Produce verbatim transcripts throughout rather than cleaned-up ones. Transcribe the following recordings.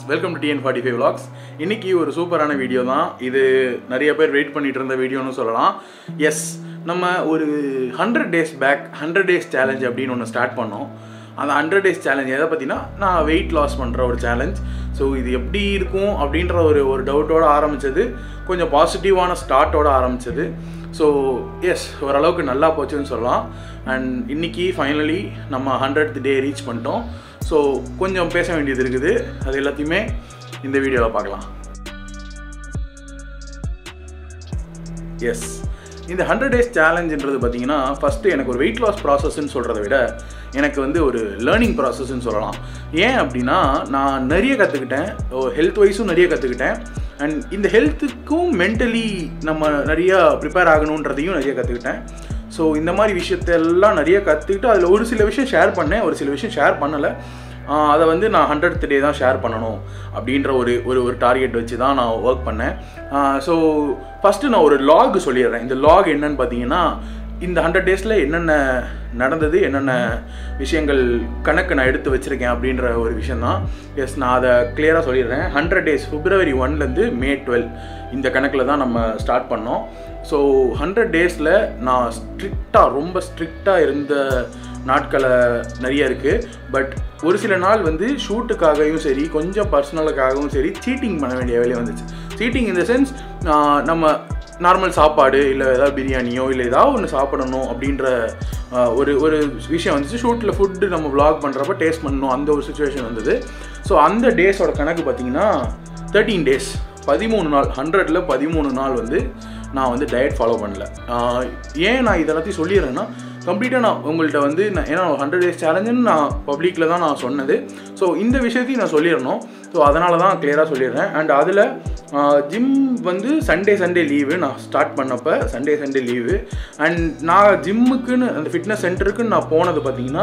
Welcome to T N forty-five vlogs. இன்னைக்கு ஒரு சூப்பரான வீடியோ தான். இது நிறைய பேர் வெயிட் பண்ணிட்டு இருந்த வீடியோன்னு சொல்லலாம். எஸ், நம்ம ஒரு hundred days back hundred days challenge அப்படின்னு ஒன்று ஸ்டார்ட் பண்ணோம். அந்த ஹண்ட்ரட் டேஸ் சேலஞ்ச் எதை பார்த்தீங்கன்னா, நான் வெயிட் லாஸ் பண்ணுற ஒரு சேலஞ்ச். ஸோ இது எப்படி இருக்கும் அப்படின்ற ஒரு ஒரு டவுட்டோடு ஆரம்பித்தது, கொஞ்சம் பாசிட்டிவான ஸ்டார்ட்டோடு ஆரம்பித்தது. ஸோ எஸ், ஓரளவுக்கு நல்லா போச்சுன்னு சொல்லலாம். அண்ட் இன்றைக்கி ஃபைனலி நம்ம ஹண்ட்ரட் டே ரீச் பண்ணிட்டோம். ஸோ கொஞ்சம் பேச வேண்டியது இருக்குது, அது எல்லாத்தையுமே இந்த வீடியோவில் பார்க்கலாம். எஸ், இந்த ஹண்ட்ரட் டேஸ் சேலஞ்சுன்றது பார்த்தீங்கன்னா, ஃபஸ்ட்டு எனக்கு ஒரு வெயிட் லாஸ் ப்ராசஸ்ன்னு சொல்கிறத விட எனக்கு வந்து ஒரு லேர்னிங் ப்ராசஸ்ன்னு சொல்லலாம். ஏன் அப்படின்னா, நான் நிறைய கற்றுக்கிட்டேன், ஹெல்த் வைஸும் நிறைய கற்றுக்கிட்டேன். அண்ட் இந்த ஹெல்த்துக்கும் மென்டலி நம்ம நிறையா ப்ரிப்பேர் ஆகணுன்றதையும் நிறைய கற்றுக்கிட்டேன். ஸோ இந்த மாதிரி விஷயத்தெல்லாம் நிறைய கற்றுக்கிட்டு அதில் ஒரு சில விஷயம் ஷேர் பண்ணேன், ஒரு சில விஷயம் ஷேர் பண்ணலை. அதை வந்து நான் ஹண்ட்ரட் டே தான் ஷேர் பண்ணணும் அப்படின்ற ஒரு ஒரு ஒரு டார்கெட் வச்சு தான் நான் ஒர்க் பண்ணேன். ஸோ ஃபஸ்ட்டு நான் ஒரு லாக் சொல்லிடுறேன். இந்த லாக் என்னன்னு பார்த்தீங்கன்னா, இந்த ஹண்ட்ரட் டேஸில் என்னென்ன நடந்தது, என்னென்ன விஷயங்கள் கணக்கு நான் எடுத்து வச்சுருக்கேன் அப்படின்ற ஒரு விஷயந்தான். எஸ், நான் அதை கிளியராக சொல்லிடுறேன். ஹண்ட்ரட் டேஸ் பிப்ரவரி ஒன்லேருந்து மே டுவெல் இந்த கணக்கில் தான் நம்ம ஸ்டார்ட் பண்ணோம். ஸோ ஹண்ட்ரட் டேஸில் நான் ஸ்ட்ரிக்டாக ரொம்ப ஸ்ட்ரிக்டாக இருந்த நாட்களை நிறைய இருக்குது. பட் ஒரு சில நாள் வந்து ஷூட்டுக்காகவும் சரி, கொஞ்சம் பர்சனலுக்காகவும் சரி, சீட்டிங் பண்ண வேண்டிய வேலையை வந்துச்சு. சீட்டிங் இன் த சென்ஸ், நம்ம நார்மல் சாப்பாடு இல்லை ஏதாவது பிரியாணியோ இல்லை ஏதாவது ஒன்று சாப்பிடணும் அப்படின்ற ஒரு ஒரு விஷயம் வந்துச்சு. ஷூட்டில் ஃபுட்டு நம்ம விளாக் பண்ணுறப்ப டேஸ்ட் பண்ணணும், அந்த ஒரு சுச்சுவேஷன் வந்தது. ஸோ அந்த டேஸோட கணக்கு பார்த்திங்கன்னா தேர்ட்டீன் டேஸ், பதிமூணு நாள், ஹண்ட்ரடில் பதிமூணு நாள் வந்து நான் வந்து டயட் ஃபாலோ பண்ணல. ஏன் நான் இதெல்லாத்தையும் சொல்லிடுறேன்னா, கம்ப்ளீட்டாக நான் உங்கள்கிட்ட வந்து நான் ஏன்னா ஹண்ட்ரட் டேஸ் சேலஞ்சுன்னு நான் பப்ளிக்கில் தான் நான் சொன்னது. ஸோ இந்த விஷயத்தையும் நான் சொல்லிடணும். ஸோ அதனால தான் கிளியராக சொல்லிடுறேன். அண்ட் அதில் ஜிம் வந்து சண்டே சண்டே லீவு, நான் ஸ்டார்ட் பண்ணப்போ சண்டே சண்டே லீவு. அண்ட் நான் ஜிம்முக்குன்னு அந்த ஃபிட்னஸ் சென்டருக்குன்னு நான் போனது பார்த்திங்கன்னா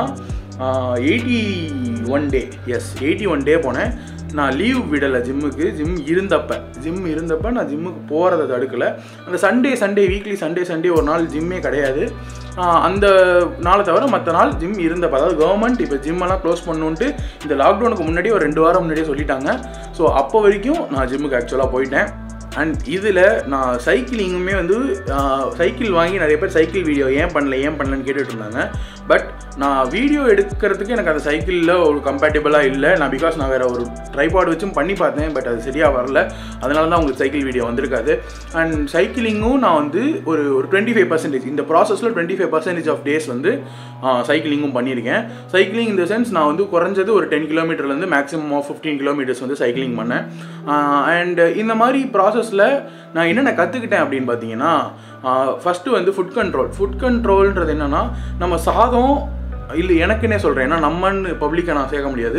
eighty one days eighty one day போனேன். நான் லீவ் விடலை ஜிம்முக்கு. ஜிம் இருந்தப்போ ஜிம் இருந்தப்போ நான் ஜிம்முக்கு போகிறத தடுக்கலை. அந்த Sunday Sunday weekly Sunday Sunday ஒரு நாள் ஜிம்மே கிடையாது. அந்த நாளை தவிர மற்ற நாள் ஜிம் இருந்தப்போ, அதாவது கவர்மெண்ட் இப்போ ஜிம்மெல்லாம் க்ளோஸ் பண்ணணுன்ட்டு இந்த லாக்டவுனுக்கு முன்னாடி ஒரு ரெண்டு வாரம் முன்னாடியே சொல்லிட்டாங்க. ஸோ அப்போ வரைக்கும் நான் ஜிம்முக்கு ஆக்சுவலாக போயிட்டேன். அண்ட் இதில் நான் சைக்கிளிங்குமே வந்து சைக்கிள் வாங்கி நிறைய பேர் சைக்கிள் வீடியோ ஏன் பண்ணல ஏன் பண்ணலன்னு கேட்டுட்டு இருந்தாங்க. பட் நான் வீடியோ எடுக்கிறதுக்கு எனக்கு அந்த சைக்கிளில் ஒரு கம்பேட்டபிளாக இல்லை. நான் பிகாஸ் நான் வேறு ஒரு ட்ரைபாட் வச்சும் பண்ணி பார்த்தேன், பட் அது சரியாக வரல. அதனால தான் உங்களுக்கு சைக்கிள் வீடியோ வந்திருக்காது. அண்ட் சைக்கிளிங்கும் நான் வந்து ஒரு ஒரு டுவெண்ட்டி ஃபைவ் பர்சன்டேஜ் இந்த ப்ராசஸில் twenty five percentage of days வந்து சைக்கிளிங்கும் பண்ணியிருக்கேன். சைக்கிளிங் இந்த சென்ஸ் நான் வந்து குறைஞ்சது ஒரு டென் கிலோமீட்டர்லேருந்து மேக்ஸிமம் ஆஃப் ஃபிஃப்டீன் கிலோமீட்டர்ஸ் வந்து சைக்கிளிங் பண்ணேன். அண்ட் இந்த மாதிரி ப்ராசஸில் நான் என்னென்ன கற்றுக்கிட்டேன் அப்படின்னு பார்த்தீங்கன்னா, ஃபஸ்ட்டு வந்து ஃபுட் கண்ட்ரோல். ஃபுட் கண்ட்ரோல்ன்றது என்னென்னா, நம்ம சாதம் இல்லை எனக்குன்னே சொல்கிறேன், ஏன்னா நம்மன்னு பப்ளிக்கை நான் சேர்க்க முடியாது.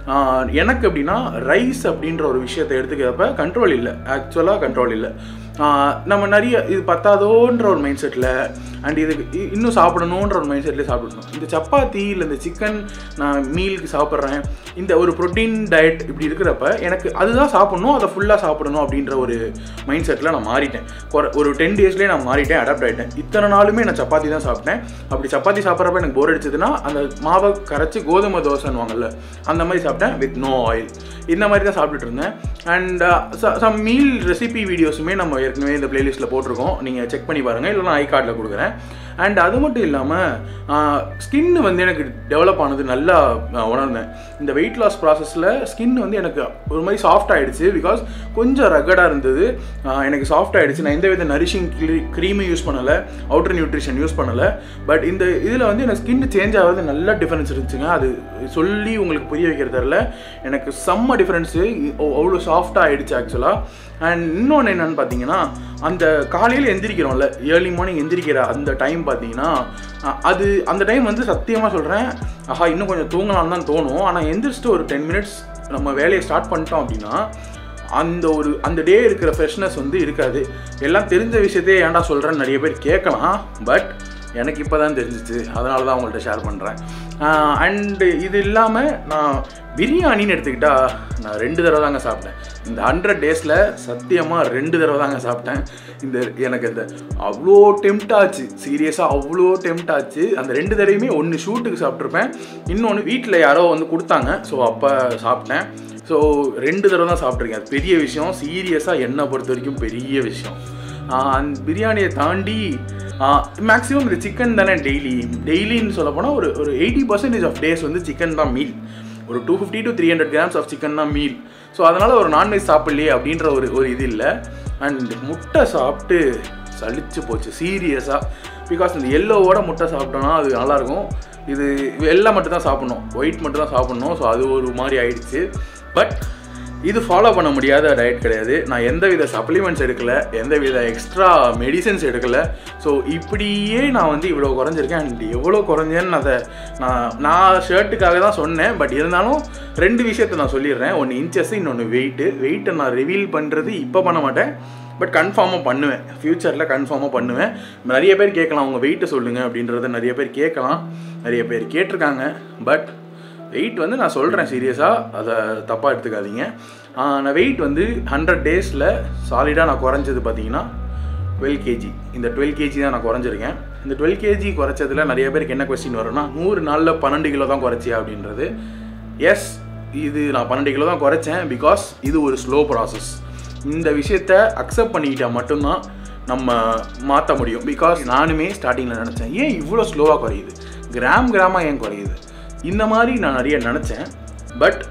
எனக்கு அப்படின்னா ரைஸ் அப்படின்ற ஒரு விஷயத்தை எடுத்துக்கிறப்ப கண்ட்ரோல் இல்லை, ஆக்சுவலாக கண்ட்ரோல் இல்லை. நம்ம நிறைய இது பத்தாதோன்ற ஒரு மைண்ட் செட்டில் அண்ட் இதுக்கு இன்னும் சாப்பிடணுன்ற ஒரு மைண்ட் செட்லேயே சாப்பிடணும். இந்த சப்பாத்தி இல்லை இந்த சிக்கன் நான் மீலுக்கு சாப்பிட்றேன், இந்த ஒரு ப்ரோட்டீன் டயட் இப்படி இருக்கிறப்ப எனக்கு அதுதான் சாப்பிட்ணும், அதை ஃபுல்லாக சாப்பிடணும் அப்படின்ற ஒரு மைண்ட் செட்டில் நான் மாறிட்டேன். ஒரு டென் டேஸ்லேயே நான் மாறிட்டேன், அடாப்ட் ஆகிட்டேன். இத்தனை நாளுமே நான் சப்பாத்தி தான் சாப்பிட்டேன். அப்படி சப்பாத்தி சாப்பிட்றப்ப எனக்கு போர் அடிச்சதுன்னா அந்த மாவை கரைச்சி கோதுமை தோசைன்னு வாங்கல, அந்த மாதிரி சாப்பிட்டேன் வித் நோ ஆயில். இந்த மாதிரி தான் சாப்பிட்டுட்டு இருந்தேன். அண்ட் சம் மீல் ரெசிபி வீடியோஸுமே நம்ம ஏற்கனவே இந்த பிளேலிஸ்ட்டில் போட்டிருக்கோம், நீங்கள் செக் பண்ணி பாருங்கள், இல்லை நான் ஐ கார்டில் கொடுக்குறேன். அண்ட் அது மட்டும் இல்லாமல் ஸ்கின்னு வந்து எனக்கு டெவலப் ஆனது நல்லா உணர்ந்தேன். இந்த வெயிட் லாஸ் ப்ராசஸில் ஸ்கின் வந்து எனக்கு ஒரு மாதிரி சாஃப்ட் ஆகிடுச்சு. பிகாஸ் கொஞ்சம் ரகடாக இருந்தது, எனக்கு சாஃப்ட் ஆகிடுச்சு. நான் எந்த வித நரிஷிங் க்ரீமும் யூஸ் பண்ணலை, அவுட்டர் நியூட்ரிஷன் யூஸ் பண்ணலை. பட் இந்த இதில் வந்து எனக்கு ஸ்கின் சேஞ்ச் ஆகிறது நல்ல டிஃப்ரென்ஸ் இருந்துச்சுங்க. அது சொல்லி உங்களுக்கு புரிய வைக்கிறதில்ல, எனக்கு செம்ம டிஃப்ரென்ஸு, அவ்வளோ சாஃப்டாக ஆகிடுச்சு ஆக்சுவலாக. அண்ட் இன்னொன்று என்னென்னு பார்த்தீங்கன்னா, அந்த காலையில் எந்திரிக்கிறோம்ல, ஏர்லி மார்னிங் எந்திரிக்கிற அந்த டைம் பார்த்தீங்கன்னா, அது அந்த டைம் வந்து சத்தியமாக சொல்கிறேன், ஆஹா இன்னும் கொஞ்சம் தூங்கலான்னு தான் தோணும். ஆனால் எந்திரிச்சிட்டு ஒரு டென் மினிட்ஸ் நம்ம வேலையை ஸ்டார்ட் பண்ணிட்டோம் அப்படின்னா அந்த ஒரு அந்த டே இருக்கிற ஃப்ரெஷ்னஸ் வந்து இருக்காது. எல்லாம் தெரிஞ்ச விஷயத்தையே ஏன்டா சொல்கிறேன்னு நிறைய பேர் கேட்கலாம், பட் எனக்கு இப்போ தான் தெரிஞ்சிச்சு, அதனால தான் உங்கள்கிட்ட ஷேர் பண்ணுறேன். அண்டு இது இல்லாமல் நான் பிரியாணின்னு எடுத்துக்கிட்டால் நான் ரெண்டு தடவை தாங்க சாப்பிட்டேன். இந்த ஹண்ட்ரட் டேஸில் சத்தியமாக ரெண்டு தடவை தாங்க சாப்பிட்டேன். இந்த எனக்கு இந்த அவ்வளோ டெம்ட் ஆச்சு, சீரியஸாக அவ்வளோ டெம்ட் ஆச்சு. அந்த ரெண்டு தடவையுமே ஒன்று ஷூட்டுக்கு சாப்பிட்ருப்பேன், இன்னொன்று வீட்டில் யாரோ வந்து கொடுத்தாங்க, ஸோ அப்போ சாப்பிட்டேன். ஸோ ரெண்டு தடவை தான் சாப்பிட்ருக்கேன். அது பெரிய விஷயம். சீரியஸாக என்னை பொறுத்த வரைக்கும் பெரிய விஷயம். அந்த பிரியாணியை தாண்டி மேக்ஸிமம் இது சிக்கன் தானே டெய்லி டெய்லின்னு சொல்ல போனால் ஒரு ஒரு எயிட்டி பர்சன்டேஜ் ஆஃப் டேஸ் வந்து சிக்கன் தான் மீல். ஒரு two fifty to three hundred grams of chicken தான் மீல். ஸோ அதனால் ஒரு நான்வெஜ் சாப்பிட்லையே அப்படின்ற ஒரு ஒரு இது இல்லை. அண்ட் முட்டை சாப்பிட்டு சளிச்சு போச்சு சீரியஸாக. பிகாஸ் இந்த எல்லோவோட முட்டை சாப்பிட்டோன்னா அது நல்லாயிருக்கும். இது வெள்ளை மட்டும் தான் சாப்பிட்ணும், ஒயிட் மட்டும் தான் சாப்பிட்ணும். ஸோ அது ஒரு மாதிரி ஆயிடுச்சு. பட் இது ஃபாலோ பண்ண முடியாத டயட் கிடையாது. நான் எந்த வித சப்ளிமெண்ட்ஸ் எடுக்கலை, எந்த வித எக்ஸ்ட்ரா மெடிசன்ஸ் எடுக்கலை. ஸோ இப்படியே நான் வந்து இவ்வளோ குறைஞ்சிருக்கேன். அண்ட் எவ்வளோ குறைஞ்சேன்னு அதை நான் நான் ஷர்ட்டுக்காக தான் சொன்னேன். பட் இருந்தாலும் ரெண்டு விஷயத்தை நான் சொல்லிடுறேன். ஒன்று இன்ச்சஸ், இன்னொன்று வெயிட்டு. வெயிட்டை நான் ரிவீல் பண்ணுறது இப்போ பண்ண மாட்டேன், பட் கன்ஃபார்மாக பண்ணுவேன். ஃப்யூச்சரில் கன்ஃபார்மாக பண்ணுவேன். நிறைய பேர் கேட்கலாம் உங்கள் வெயிட்டை சொல்லுங்கள் அப்படின்றத நிறைய பேர் கேட்கலாம், நிறைய பேர் கேட்டிருக்காங்க. பட் வெயிட் வந்து நான் சொல்கிறேன் சீரியஸாக, அதை தப்பாக எடுத்துக்காதீங்க. நான் வெயிட் வந்து ஹண்ட்ரட் டேஸில் சாலிடாக நான் குறைஞ்சது பார்த்தீங்கன்னா டுவெல் கேஜி. இந்த டுவெல் கேஜி தான் நான் குறைஞ்சிருக்கேன். இந்த டுவெல் கேஜி குறைச்சதில் நிறைய பேருக்கு என்ன கொஸ்டின் வரும்னா, நூறு நாளில் பன்னெண்டு கிலோ தான் குறைச்சியா அப்படின்றது. எஸ், இது நான் பன்னெண்டு கிலோ தான் குறைச்சேன். பிகாஸ் இது ஒரு ஸ்லோ ப்ராசஸ். இந்த விஷயத்தை அக்செப்ட் பண்ணிக்கிட்டால் மட்டும்தான் நம்ம மாற்ற முடியும். பிகாஸ் நானுமே ஸ்டார்டிங்கில் நினச்சேன், ஏன் இவ்வளோ ஸ்லோவாக குறையுது, கிராம் கிராமாக ஏன் குறையுது, இந்த மாதிரி நான் நிறைய நினச்சேன். பட்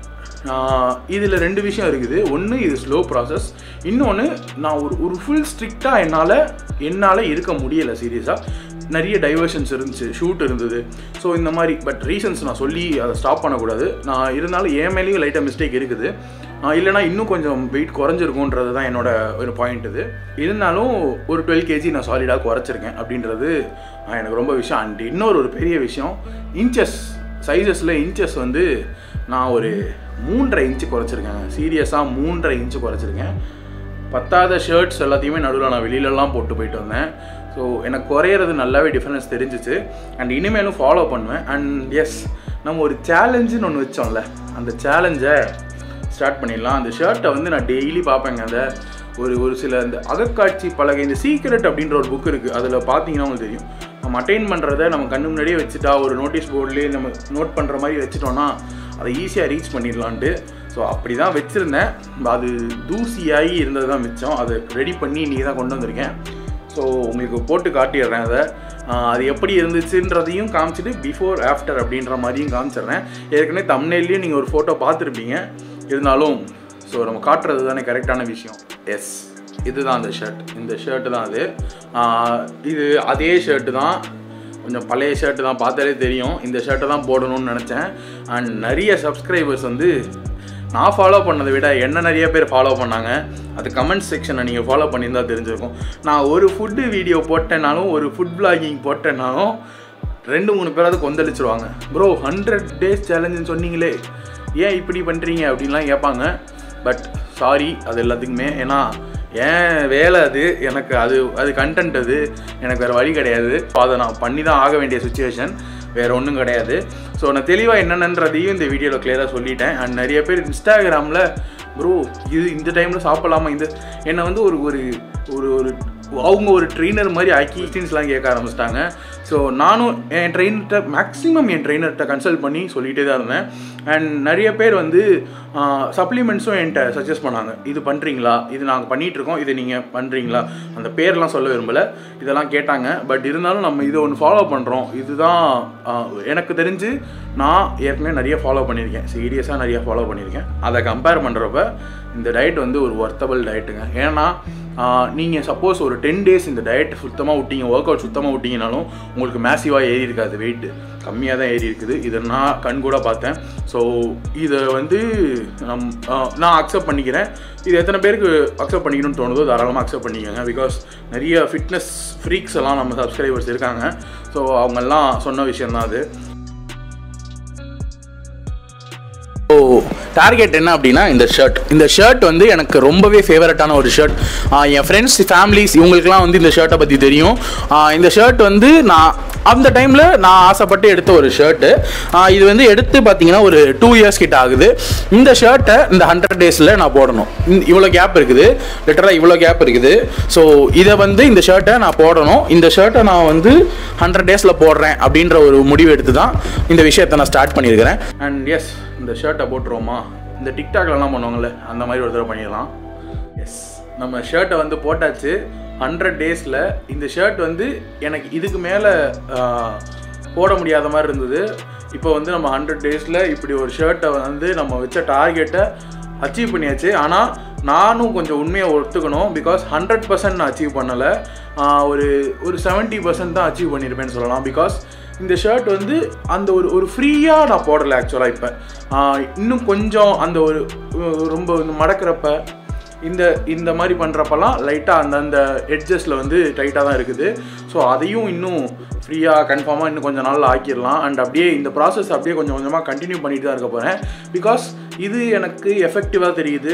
இதில் ரெண்டு விஷயம் இருக்குது. ஒன்று, இது ஸ்லோ ப்ராசஸ். இன்னொன்று, நான் ஒரு ஒரு ஃபுல் ஸ்ட்ரிக்டாக என்னால் என்னால் இருக்க முடியலை சீரியஸாக. நிறைய டைவர்ஷன்ஸ் இருந்துச்சு, ஷூட் இருந்தது. ஸோ இந்த மாதிரி பட் ரீசன்ஸ் நான் சொல்லி அதை ஸ்டாப் பண்ணக்கூடாது. நான் இருந்தாலும் என் மேலேயும் லைட்டாக மிஸ்டேக் இருக்குது. இல்லைனா இன்னும் கொஞ்சம் வெயிட் குறைஞ்சிருக்குன்றது தான் என்னோட ஒரு பாயிண்ட். இது இருந்தாலும் ஒரு டுவெல் கேஜி நான் சாலிடாக குறைச்சிருக்கேன் அப்படின்றது எனக்கு ரொம்ப விஷயம். அண்ட் இன்னொரு ஒரு பெரிய விஷயம், இன்ச்சஸ் சைஸஸில் இன்ச்சஸ் வந்து நான் ஒரு மூன்றரை இன்ச்சு குறைச்சிருக்கேன். சீரியஸாக மூன்றரை இன்ச்சு குறைச்சிருக்கேன். பத்தாத ஷர்ட்ஸ் எல்லாத்தையுமே நடுவில் நான் வெளியிலலாம் போட்டு போயிட்டு வந்தேன். ஸோ எனக்கு குறையிறது நல்லாவே டிஃப்ரென்ஸ் தெரிஞ்சிச்சு. அண்ட் இனிமேலும் ஃபாலோ பண்ணுவேன். அண்ட் எஸ், நம்ம ஒரு சேலஞ்சுன்னு ஒன்று வச்சோம்ல, அந்த சேலஞ்சை ஸ்டார்ட் பண்ணிடலாம். அந்த ஷர்ட்டை வந்து நான் டெய்லி பார்ப்பேங்க. அந்த ஒரு ஒரு சில இந்த அகக்காட்சி பலகை, இந்த சீக்ரெட் அப்படின்ற ஒரு புக் இருக்குது, அதில் பார்த்தீங்கன்னா உங்களுக்கு தெரியும். நம்ம அட்டைன் பண்ணுறதை நம்ம கண்ணு முன்னாடியே வச்சுட்டா, ஒரு நோட்டீஸ் போர்ட்லேயே நம்ம நோட் பண்ணுற மாதிரி வச்சுட்டோன்னா அதை ஈஸியாக ரீச் பண்ணிடலான்ட்டு. ஸோ அப்படி தான் வச்சுருந்தேன். அது தூசியாகி இருந்தது தான் மிச்சம். அதை ரெடி பண்ணி இன்றைக்கி தான் கொண்டு வந்திருக்கேன். ஸோ உங்களுக்கு போட்டு காட்டிடுறேன். அதை அது எப்படி இருந்துச்சுன்றதையும் காமிச்சிட்டு பிஃபோர் ஆஃப்டர் அப்படின்ற மாதிரியும் காமிச்சிடுறேன். ஏற்கனவே தம்ப்நெயில்லையும் நீங்கள் ஒரு ஃபோட்டோ பார்த்துருப்பீங்க. இருந்தாலும் ஸோ நம்ம காட்டுறது தானே கரெக்டான விஷயம். எஸ், இதுதான் அந்த ஷர்ட். இந்த ஷர்ட்டு தான் அது. இது அதே ஷர்ட்டு தான், கொஞ்சம் பழைய ஷர்ட்டு தான், பார்த்தாலே தெரியும். இந்த ஷர்ட்டை தான் போடணும்னு நினச்சேன். அண்ட் நிறைய சப்ஸ்கிரைபர்ஸ் வந்து நான் ஃபாலோ பண்ணதை விட என்ன நிறைய பேர் ஃபாலோ பண்ணாங்க. அது கமெண்ட் செக்ஷனை நீங்கள் ஃபாலோ பண்ணியிருந்தால் தெரிஞ்சிருக்கும். நான் ஒரு ஃபுட்டு வீடியோ போட்டேனாலும், ஒரு ஃபுட் பிளாகிங் போட்டேனாலும் ரெண்டு மூணு பேராவது கொந்தளிச்சிருவாங்க. ப்ரோ ஹண்ட்ரட் டேஸ் சேலஞ்சுன்னு சொன்னீங்களே, ஏன் இப்படி பண்ணுறீங்க அப்படின்லாம் கேட்பாங்க. பட் சாரி அது எல்லாத்துக்குமே. ஏன்னா ஏன் வேலை அது, எனக்கு அது அது கண்டென்ட், அது எனக்கு வேறு வழி கிடையாது. அதை நான் பண்ணி தான் ஆக வேண்டிய சுச்சுவேஷன், வேறு ஒன்றும் கிடையாது. ஸோ நான் தெளிவாக என்னென்னன்றதையும் இந்த வீடியோவில் கிளியராக சொல்லிட்டேன். அண்ட் நிறைய பேர் இன்ஸ்டாகிராமில் ப்ரோ இது இந்த டைமில் சாப்பிடலாமா, இந்த என்னை வந்து ஒரு ஒரு ஒரு அவங்க ஒரு ட்ரெயினர் மாதிரி ஆக்கி கொஸ்டின்ஸ்லாம் கேட்க ஆரம்பிச்சிட்டாங்க. ஸோ நானும் என் ட்ரெயினர்கிட்ட மேக்ஸிமம் என் ட்ரெயினர்கிட்ட கன்சல்ட் பண்ணி சொல்லிகிட்டே தான் இருந்தேன். அண்ட் நிறைய பேர் வந்து சப்ளிமெண்ட்ஸும் என்கிட்ட சஜஸ்ட் பண்ணாங்க. இது பண்ணுறீங்களா, இது நாங்கள் பண்ணிகிட்ருக்கோம், இது நீங்கள் பண்ணுறீங்களா, அந்த பேர்லாம் சொல்ல விரும்பலை, இதெல்லாம் கேட்டாங்க. பட் இருந்தாலும் நம்ம இதை ஒன்று ஃபாலோ பண்ணுறோம். இதுதான் எனக்கு தெரிஞ்சு நான் ஏற்கனவே நிறைய ஃபாலோ பண்ணியிருக்கேன், சீரியஸாக நிறைய ஃபாலோ பண்ணியிருக்கேன். அதை கம்பேர் பண்ணுறப்ப இந்த டயட் வந்து ஒரு ஒர்த்தபிள் டயட்டுங்க. ஏன்னா நீங்கள் சப்போஸ் ஒரு டென் டேஸ் இந்த டயட் சுத்தமாக விட்டீங்க, ஒர்க் அவுட் சுத்தமாக விட்டீங்கனாலும் உங்களுக்கு மேசிவாக ஏறி இருக்காது, வெயிட்டு கம்மியாக தான் ஏறி இருக்குது. இதை நான் கண் கூட பார்த்தேன். ஸோ இதை வந்து நம் நான் அக்செப்ட் பண்ணிக்கிறேன். இது எத்தனை பேருக்கு அக்செப்ட் பண்ணிக்கணும்னு தோணுதோ தாராளமாக அக்செப்ட் பண்ணிக்கோங்க. பிகாஸ் நிறைய ஃபிட்னஸ் ஃப்ரீக்ஸ் எல்லாம் நம்ம சப்ஸ்கிரைபர்ஸ் இருக்காங்க. ஸோ அவங்கெல்லாம் சொன்ன விஷயந்தான் அது. ஸோ டார்கெட் என்ன அப்படின்னா, இந்த ஷர்ட் இந்த ஷர்ட் வந்து எனக்கு ரொம்பவே ஃபேவரட்டான ஒரு ஷர்ட். என் ஃப்ரெண்ட்ஸ் ஃபேமிலிஸ் இவங்களுக்குலாம் வந்து இந்த ஷர்ட்டை பற்றி தெரியும். இந்த ஷர்ட் வந்து நான் அந்த டைமில் நான் ஆசைப்பட்டு எடுத்த ஒரு ஷர்ட்டு. இது வந்து எடுத்து பார்த்தீங்கன்னா ஒரு டூ இயர்ஸ் கிட்ட ஆகுது. இந்த ஷர்ட்டை இந்த ஹண்ட்ரட் டேஸில் நான் போடணும். இவ்வளோ கேப் இருக்குது, லிட்டராக இவ்வளோ கேப் இருக்குது. ஸோ இதை வந்து இந்த ஷர்ட்டை நான் போடணும். இந்த ஷர்ட்டை நான் வந்து ஹண்ட்ரட் டேஸில் போடுறேன் அப்படின்ற ஒரு முடிவு எடுத்து தான் இந்த விஷயத்தை நான் ஸ்டார்ட் பண்ணியிருக்கிறேன். அண்ட் எஸ், இந்த ஷர்ட்டை போட்டுருவோமா? இந்த டிக்டாக்லலாம் பண்ணுவாங்கள்ல அந்த மாதிரி ஒரு தடவை பண்ணிடலாம். எஸ், நம்ம ஷர்ட்டை வந்து போட்டாச்சு. ஹண்ட்ரட் டேஸில் இந்த ஷர்ட் வந்து எனக்கு இதுக்கு மேலே போட முடியாத மாதிரி இருந்தது. இப்போ வந்து நம்ம ஹண்ட்ரட் டேஸில் இப்படி ஒரு ஷர்ட்டை வந்து நம்ம வச்ச டார்கெட்டை அச்சீவ் பண்ணியாச்சு. ஆனால் நானும் கொஞ்சம் உண்மையை ஒத்துக்கணும். பிகாஸ் ஹண்ட்ரட் பர்சன்ட் நான் அச்சீவ் பண்ணலை, ஒரு ஒரு செவன்ட்டி பர்சன்ட் தான் அச்சீவ் பண்ணியிருப்பேன்னு சொல்லலாம். பிகாஸ் இந்த ஷர்ட் வந்து அந்த ஒரு ஒரு ஃப்ரீயாக நான் போடலை ஆக்சுவலாக. இப்போ இன்னும் கொஞ்சம் அந்த ஒரு ரொம்ப மடக்கிறப்ப இந்த இந்த மாதிரி பண்ணுறப்பெல்லாம் லைட்டாக அந்த அந்த எட்ஜஸில் வந்து டைட்டாக தான் இருக்குது. ஸோ அதையும் இன்னும் ஃப்ரீயாக கன்ஃபார்மாக இன்னும் கொஞ்சம் நாளில் ஆக்கிடலாம். அண்ட் அப்படியே இந்த ப்ராசஸ் அப்படியே கொஞ்சம் கொஞ்சமாக கண்டினியூ பண்ணிட்டு தான் இருக்க போகிறேன். பிகாஸ் இது எனக்கு எஃபெக்டிவாக தெரியுது.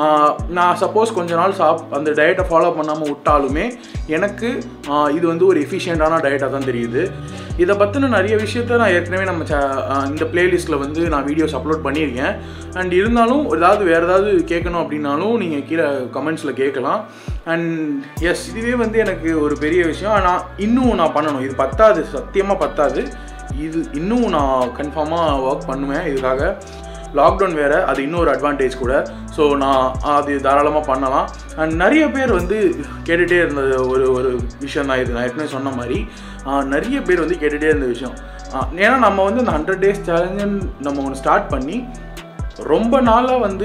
நான் சப்போஸ் கொஞ்ச நாள் சாப் அந்த டயட்டை ஃபாலோ பண்ணாமல் விட்டாலுமே எனக்கு இது வந்து ஒரு எஃபிஷியண்ட்டான டயட்டாக தான் தெரியுது. இதை பற்றின நிறைய விஷயத்த நான் ஏற்கனவே நம்ம ச இந்த பிளேலிஸ்ட்டில் வந்து நான் வீடியோஸ் அப்லோட் பண்ணியிருக்கேன். அண்ட் இருந்தாலும் ஏதாவது வேறு ஏதாவது கேட்கணும் அப்படின்னாலும் நீங்கள் கீழே கமெண்ட்ஸில் கேட்கலாம். அண்ட் எஸ், இதுவே வந்து எனக்கு ஒரு பெரிய விஷயம். ஆனால் இன்னும் நான் பண்ணணும். இது பத்தாது, சத்தியமாக பத்தாது. இது இன்னும் நான் கன்ஃபார்மாக ஒர்க் பண்ணுவேன் இதுக்காக. லாக்டவுன் வேறு, அது இன்னொரு அட்வான்டேஜ் கூட. ஸோ நான் அது தாராளமாக பண்ணலாம். அண்ட் நிறைய பேர் வந்து கேட்டுகிட்டே இருந்தது ஒரு ஒரு விஷயம் தான் இது. நான் ஏற்கனவே சொன்ன மாதிரி நிறைய பேர் வந்து கேட்டுகிட்டே இருந்த விஷயம். ஏன்னா நம்ம வந்து இந்த ஹண்ட்ரட் டேஸ் சேலஞ்சுன்னு நம்ம ஒன்று ஸ்டார்ட் பண்ணி ரொம்ப நாளாக வந்து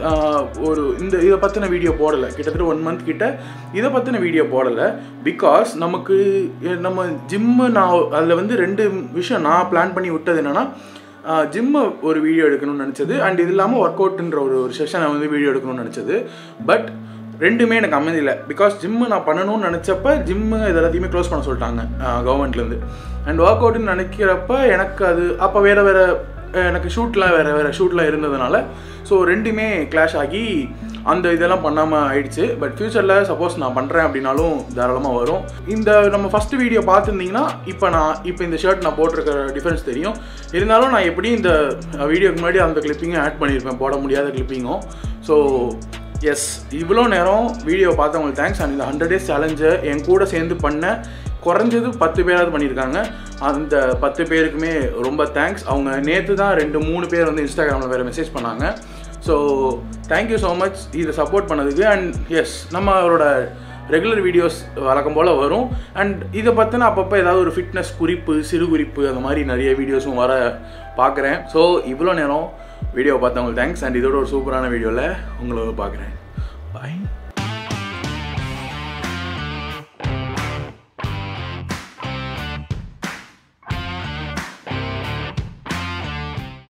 ஒரு இந்த இதை பற்றின வீடியோ போடலை. கிட்டத்தட்ட ஒன் மந்த் கிட்ட இதை பற்றின வீடியோ போடலை. பிகாஸ் நமக்கு நம்ம ஜிம்மு நான் அதில் வந்து ரெண்டு விஷயம் நான் பிளான் பண்ணி விட்டது என்னென்னா, ஜிம்மை ஒரு வீடியோ எடுக்கணும்னு நினச்சது. அண்ட் இது இல்லாமல் ஒர்க் அவுட்டுன்ற ஒரு ஒரு செஷனை வந்து வீடியோ எடுக்கணும்னு நினச்சது. பட் ரெண்டுமே எனக்கு அமைதியில்லை. பிகாஸ் ஜிம்மு நான் பண்ணணும்னு நினச்சப்ப ஜிம்மு இது எல்லாத்தையுமே க்ளோஸ் பண்ண சொல்லிட்டாங்க கவர்மெண்ட்லேருந்து. அண்ட் ஒர்க் அவுட்டுன்னு நினைக்கிறப்ப எனக்கு அது அப்போ வேறு வேறு எனக்கு ஷூட்லாம் வேறு வேறு ஷூட்லாம் இருந்ததுனால ஸோ ரெண்டுமே கிளாஷ் ஆகி அந்த இதெல்லாம் பண்ணாமல் ஆயிடுச்சு. பட் ஃப்யூச்சரில் சப்போஸ் நான் பண்ணுறேன் அப்படின்னாலும் தாராளமாக வரும். இந்த நம்ம ஃபஸ்ட்டு வீடியோ பார்த்துருந்தீங்கன்னா இப்போ நான் இப்போ இந்த ஷர்ட் நான் போட்டிருக்கிற டிஃப்ரென்ஸ் தெரியும். இருந்தாலும் நான் எப்படியும் இந்த வீடியோக்கு முன்னாடி அந்த கிளிப்பிங்கும் ஆட் பண்ணியிருப்பேன், போட முடியாத கிளிப்பிங்கும். ஸோ எஸ், இவ்வளோ நேரம் வீடியோ பார்த்தவங்களுக்கு தேங்க்ஸ். அண்ட் இந்த ஹண்ட்ரட் டேஸ் சேலஞ்சை என் கூட சேர்ந்து பண்ண குறைஞ்சது பத்து பேராவது பண்ணியிருக்காங்க. அந்த பத்து பேருக்குமே ரொம்ப தேங்க்ஸ். அவங்க நேற்று தான் ரெண்டு மூணு பேர் வந்து இன்ஸ்டாகிராமில் வேறு மெசேஜ் பண்ணாங்க. ஸோ தேங்க்யூ ஸோ மச் இதை சப்போர்ட் பண்ணதுக்கு. அண்ட் எஸ், நம்மளோட ரெகுலர் வீடியோஸ் வழக்கம் போல் வரும். அண்ட் இதை பற்றின அப்பப்போ ஏதாவது ஒரு ஃபிட்னஸ் குறிப்பு, சிறு குறிப்பு, அந்த மாதிரி நிறைய வீடியோஸும் வர பார்க்குறேன். ஸோ இவ்வளோ நேரம் வீடியோ பார்த்தவங்களுக்கு தேங்க்ஸ். அண்ட் இதோட ஒரு சூப்பரான வீடியோவில் உங்களை பார்க்குறேன். பாய்.